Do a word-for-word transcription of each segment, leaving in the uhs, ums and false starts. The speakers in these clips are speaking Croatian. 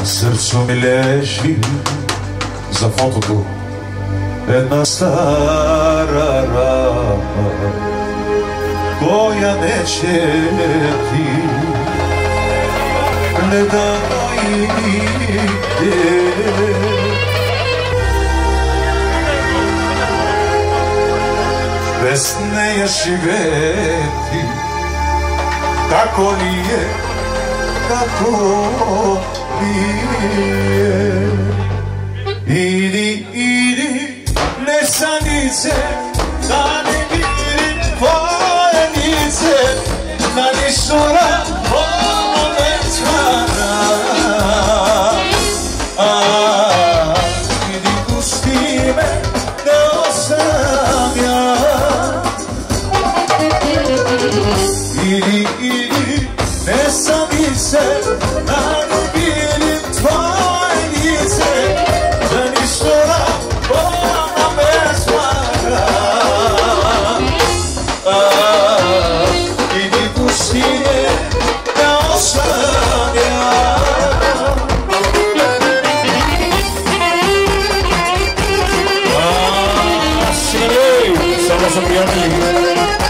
srcu mi leži za fotoku jedna stara rana koja neće ti ne da ide. Bez nje živeti tako li je, tako nije. Idi, idi, ne sanice, da ne vidim tvoje lice, da nisu ono me tvara. Idi, pusti me, da osam ja. Idi, idi, ne sanice, da ne vidim tvoje lice, da nisu ono me tvara. Idi, pusti me, da osam ja. Samo sam prijatelji.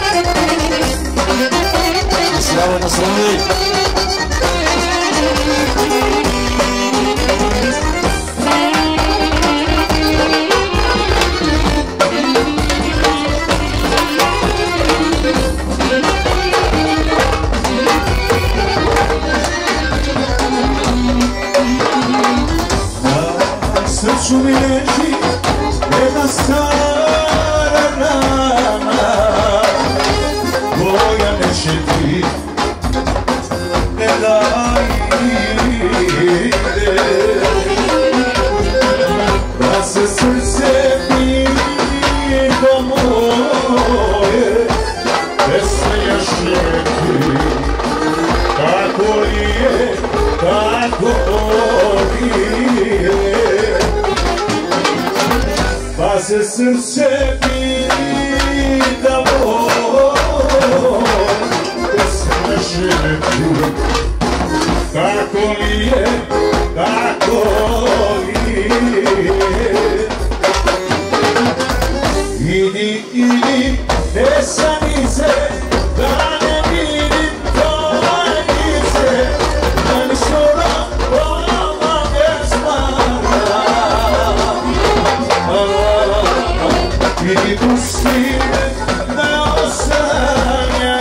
Zdravo na sredi. Na srcu mi leži jedna stara rana koja neće ti ne da ide. Da se srce pita moje bez nje živeti kako li je, kako nije. Pa se srce pita moje bez nje živeti kako li je, kako nije. Idi, idi, ne sanice, da ne vidim tvoje lice, da ni šora ona me smara. Idi, pusti me, da osam ja.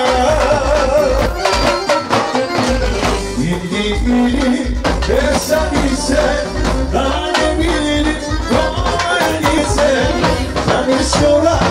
Idi, idi, ne sanice, da ne vidim tvoje lice, da ni šora